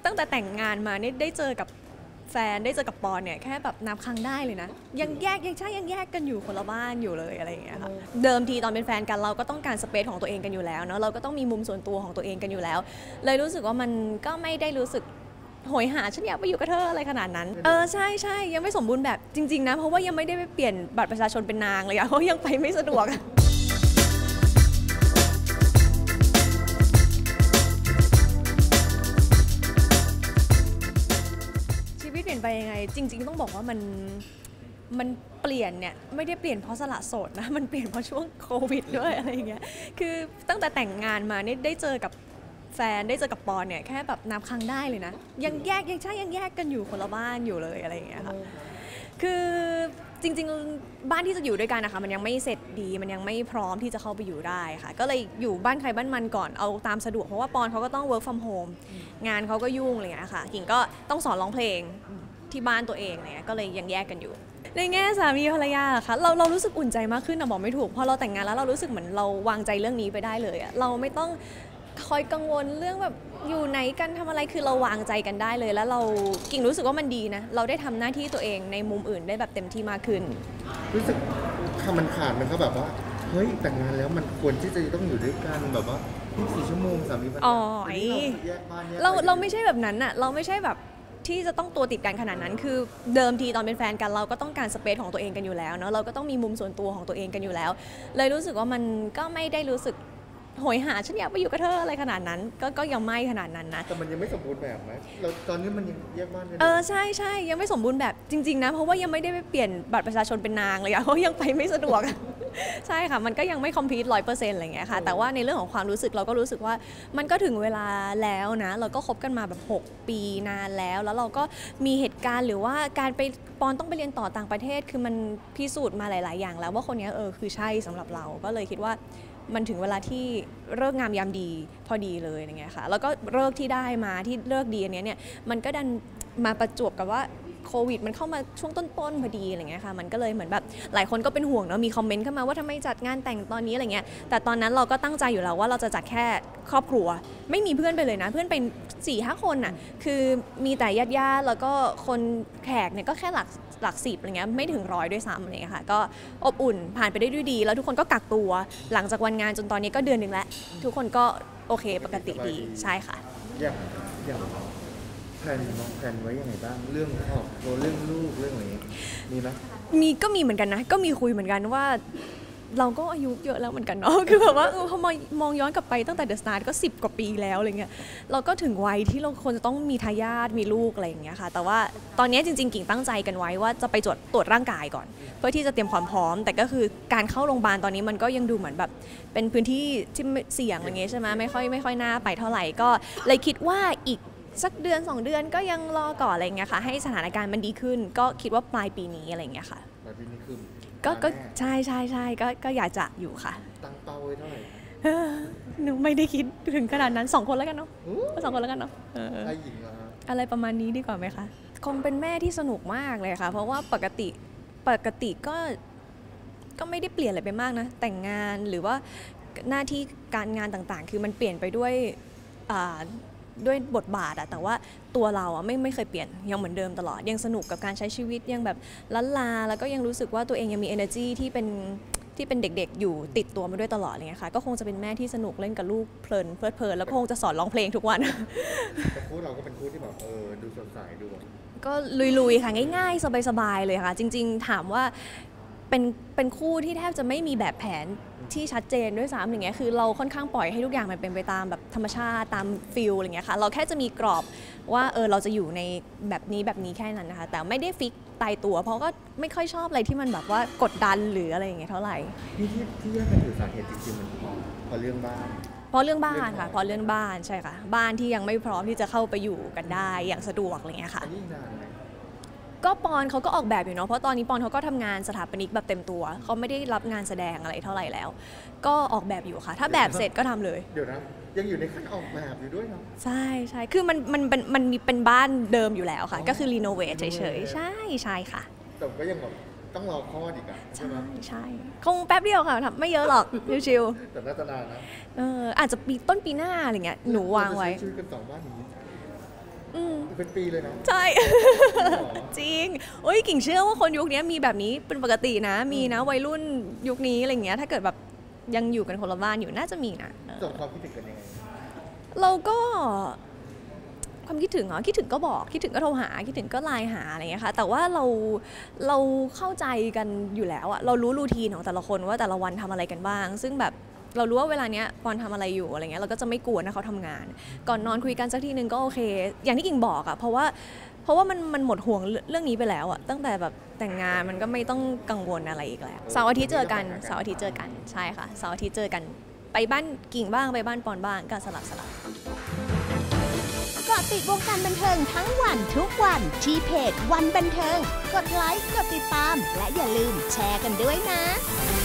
ตั้งแต่แต่งงานมาเนี่ยได้เจอกับแฟนได้เจอกับปอนเนี่ยแค่แบบนับครั้งได้เลยนะยังแยกกันอยู่คนละบ้านอยู่เลยอะไรอย่างเงี้ยค่ะเดิมทีตอนเป็นแฟนกันเราก็ต้องการสเปซของตัวเองกันอยู่แล้วเนาะเราก็ต้องมีมุมส่วนตัวของตัวเองกันอยู่แล้วเลยรู้สึกว่ามันก็ไม่ได้รู้สึกโหยหาฉันอยากไปอยู่กับเธออะไรขนาดนั้นใช่ยังไม่สมบูรณ์แบบจริงๆนะเพราะว่ายังไม่ได้ไปเปลี่ยนบัตรประชาชนเป็นนางเลยอะเพราะยังไปไม่สะดวกชีวิตเปลี่ยนไปยังไงจริงๆต้องบอกว่ามันเปลี่ยนเนี่ยไม่ได้เปลี่ยนเพราะสละโสดนะมันเปลี่ยนเพราะช่วงโควิดด้วยอะไรอย่างเงี้ยคือตั้งแต่แต่งงานมาเนี่ยได้เจอกับแฟนได้เจอกับปอนเนี่ยแค่แบบนับครั้งได้เลยนะยังแยกกันอยู่คนละบ้านอยู่เลยอะไรอย่างเงี้ยค่ะคือจริงๆบ้านที่จะอยู่ด้วยกันนะคะมันยังไม่เสร็จดีมันยังไม่พร้อมที่จะเข้าไปอยู่ได้ค่ะก็เลยอยู่บ้านใครบ้านมันก่อนเอาตามสะดวกเพราะว่าปอนเขาก็ต้อง work from home งานเขาก็ยุ่งอะไรอย่างเงี้ยค่ะกิ่งก็ต้องสอนร้องเพลงที่บ้านตัวเองเนี่ยก็เลยยังแยกกันอยู่ในแง่สามีภรรยาค่ะเรารู้สึกอุ่นใจมากขึ้นนะบอกไม่ถูกพอเราแต่งงานแล้วเรารู้สึกเหมือนเราวางใจเรื่องนี้ไปได้เลยอะเราไม่ต้องคอยกังวลเรื่องแบบอยู่ไหนกันทำอะไรคือเราวางใจกันได้เลยแล้วเรากิ่งรู้สึกว่ามันดีนะเราได้ทำหน้าที่ตัวเองในมุมอื่นได้แบบเต็มที่มากขึ้นรู้สึกคำมันขาดมันก็แบบว่าเฮ้ยแต่งงานแล้วมันควรที่จะต้องอยู่ด้วยกันแบบว่า24 ชั่วโมงสามีภรรยาเราไม่ใช่แบบนั้นอะเราไม่ใช่แบบที่จะต้องตัวติดกันขนาดนั้นคือเดิมทีตอนเป็นแฟนกันเราก็ต้องการสเปซของตัวเองกันอยู่แล้วเนาะเราก็ต้องมีมุมส่วนตัวของตัวเองกันอยู่แล้วเลยรู้สึกว่ามันก็ไม่ได้รู้สึกโหยหาฉันอยากไปอยู่กับเธออะไรขนาดนั้นก็ยังไม่ขนาดนั้นนะแต่มันยังไม่สมบูรณ์แบบไหมเราตอนนี้มันยังแยกบ้านกันใช่ยังไม่สมบูรณ์แบบจริงๆนะเพราะว่ายังไม่ได้ไปเปลี่ยนบัตรประชาชนเป็นนางเลยอะเพราะยังไปไม่สะดวกใช่ค่ะมันก็ยังไม่คอมพลีท100%อะไรเงี้ยค่ะแต่ว่าในเรื่องของความรู้สึกเราก็รู้สึกว่ามันก็ถึงเวลาแล้วนะเราก็คบกันมาแบบ6 ปีนานแล้วเราก็มีเหตุการณ์หรือว่าการไปปอนต้องไปเรียนต่อต่างประเทศคือมันพิสูจน์มาหลายๆอย่างแล้วว่าคนนี้คือใช่สำหรับเราก็เลยคิดว่ามันถึงเวลาที่เลิกงามยามดีพอดีเลยอย่างเงี้ยค่ะแล้วก็เลิกที่ได้มาที่เลิกดีอันนี้เนี่ยมันก็ดันมาประจวบกับว่าโควิดมันเข้ามาช่วงต้นๆพอดีอะไรเงี้ยค่ะมันก็เลยเหมือนแบบหลายคนก็เป็นห่วงเนาะมีคอมเมนต์เข้ามาว่าทำไมจัดงานแต่งตอนนี้อะไรเงี้ยแต่ตอนนั้นเราก็ตั้งใจอยู่แล้วว่าเราจะจัดแค่ครอบครัวไม่มีเพื่อนไปเลยนะเพื่อนเป็น 4-5 คนน่ะคือมีแต่ญาติๆแล้วก็คนแขกเนี่ยก็แค่หลัก10อะไรเงี้ยไม่ถึง100ด้วยซ้ำอะไรเงี้ยค่ะก็อบอุ่นผ่านไปได้ด้วยดีแล้วทุกคนก็กักตัวหลังจากวันงานจนตอนนี้ก็เดือนนึงแล้วทุกคนก็โอเคปกติดีใช่ค่ะอย่างแผนไว้ยังไงบ้างเรื่องครอบครัวเรื่องลูกเรื่องอะไรมีไหมก็มีเหมือนกันนะก็มีคุยเหมือนกันว่าเราก็อายุเยอะแล้วเหมือนกันเนาะคือแบบว่าพอมองย้อนกลับไปตั้งแต่เดอะสตาร์ก็10 กว่าปีแล้วอะไรเงี้ยเราก็ถึงวัยที่เราควรจะต้องมีทายาทมีลูกอะไรอย่างเงี้ยค่ะแต่ว่าตอนนี้จริงๆกิ่งตั้งใจกันไว้ว่าจะไปตรวจร่างกายก่อนเพื่อที่จะเตรียมความพร้อมแต่ก็คือการเข้าโรงพยาบาลตอนนี้มันก็ยังดูเหมือนแบบเป็นพื้นที่ที่เสี่ยงอะไรเงี้ยใช่ไหมไม่ค่อยน่าไปเท่าไหร่ก็เลยคิดว่าอีกสักเดือน2 เดือนก็ยังรอก่อนอะไรเงี้ยค่ะให้สถานการณ์มันดีขึ้นก็คิดว่าปลายปีนี้อะไรเงี้ยค่ะปลายปีนี้คือก็ใช่ก็อยากจะอยู่ค่ะตั้งเป้าไว้เท่าไหร่หนูไม่ได้คิดถึงขนาดนั้น2 คนแล้วกันเนาะ2 คนแล้วกันเนาะใช่หญิงเหรออะไรประมาณนี้ดีกว่าไหมคะคงเป็นแม่ที่สนุกมากเลยค่ะเพราะว่าปกติก็ไม่ได้เปลี่ยนอะไรไปมากนะแต่งงานหรือว่าหน้าที่การงานต่างๆคือมันเปลี่ยนไปด้วยบทบาทอะแต่ว่าตัวเราอะไม่เคยเปลี่ยนยังเหมือนเดิมตลอดยังสนุกกับการใช้ชีวิตยังแบบล้านลาแล้วก็ยังรู้สึกว่าตัวเองยังมี energy ที่เป็นเด็กๆอยู่ติดตัวมาด้วยตลอดเลยค่ะก็คงจะเป็นแม่ที่สนุกเล่นกับลูกเพลินเพลิดเพลินแล้วก็คงจะสอนร้องเพลงทุกวันแต่คู่เราก็เป็นคู่ที่แบบดูสดใสดูก็ลุยๆค่ะง่ายๆสบายๆเลยค่ะจริงๆถามว่าเป็นคู่ที่แทบจะไม่มีแบบแผนที่ชัดเจนด้วยซ้ำอย่างเงี้ยคือเราค่อนข้างปล่อยให้ทุกอย่างมันเป็นไปตามแบบธรรมชาติตามฟิลอะไรเงี้ยค่ะเราแค่จะมีกรอบว่าเราจะอยู่ในแบบนี้แค่นั้นนะคะแต่ไม่ได้ฟิกตายตัวเพราะก็ไม่ค่อยชอบอะไรที่มันแบบว่ากดดันหรืออะไรอย่างเงี้ยเท่าไหร่ที่แยกกันอยู่สาเหตุจริงๆมันพอเรื่องบ้านเพราะเรื่องบ้านค่ะเพราะเรื่องบ้านใช่ค่ะบ้านที่ยังไม่พร้อมที่จะเข้าไปอยู่กันได้อย่างสะดวกอะไรเงี้ยค่ะก็ปอนเขาก็ออกแบบอยู่เนาะเพราะตอนนี้ปอนเขาก็ทำงานสถาปนิกแบบเต็มตัวเขาไม่ได้รับงานแสดงอะไรเท่าไหร่แล้วก็ออกแบบอยู่ค่ะถ้าแบบเสร็จก็ทำเลยเดี๋ยวนะยังอยู่ในขั้นออกแบบอยู่ด้วยเนาะใช่คือมันมีเป็นบ้านเดิมอยู่แล้วค่ะก็คือรีโนเวทเฉยๆใช่ค่ะแต่ก็ยังแบบต้องรอคลอดอีกอ่ะใช่คงแป๊บเดียวค่ะไม่เยอะหรอกชิวๆแต่น่าจะนานนะอาจจะต้นปีหน้าอะไรเงี้ยหนูวางไว้ช่วยกัน2 บ้านนี้เป็นปีเลยนะใช่ จริงโอ้ยกิ่งเชื่อว่าคนยุคนี้มีแบบนี้เป็นปกตินะมีนะวัยรุ่นยุคนี้อะไรเงี้ยถ้าเกิดแบบยังอยู่กันคนละบ้านอยู่น่าจะมีนะส่งความคิดถึงกันยังไงเราก็ความคิดถึงเหรอคิดถึงก็บอกคิดถึงก็โทรหาคิดถึงก็ไลน์หาอะไรเงี้ยค่ะแต่ว่าเราเข้าใจกันอยู่แล้วอะเรารู้รูทีนของแต่ละคนว่าแต่ละวันทำอะไรกันบ้างซึ่งแบบเรารู้ว่าเวลาเนี้ยปอนทำอะไรอยู่อะไรเงี้ยเราก็จะไม่กวนนะเขาทำงานก่อนนอนคุยกันสักทีนึงก็โอเคอย่างที่กิ่งบอกอะเพราะว่ามันหมดห่วงเรื่องนี้ไปแล้วอะตั้งแต่แบบแต่งงานมันก็ไม่ต้องกังวลอะไรอีกแล้วเสาร์อาทิตย์เจอกันเสาร์อาทิตย์เจอกันใช่ค่ะเสาร์อาทิตย์เจอกันไปบ้านกิ่งบ้างไปบ้านปอนบ้างก็สลับเกาะติดวงการบันเทิงทั้งวันทุกวันที่เพจวันบันเทิงกดไลค์กดติดตามและอย่าลืมแชร์กันด้วยนะ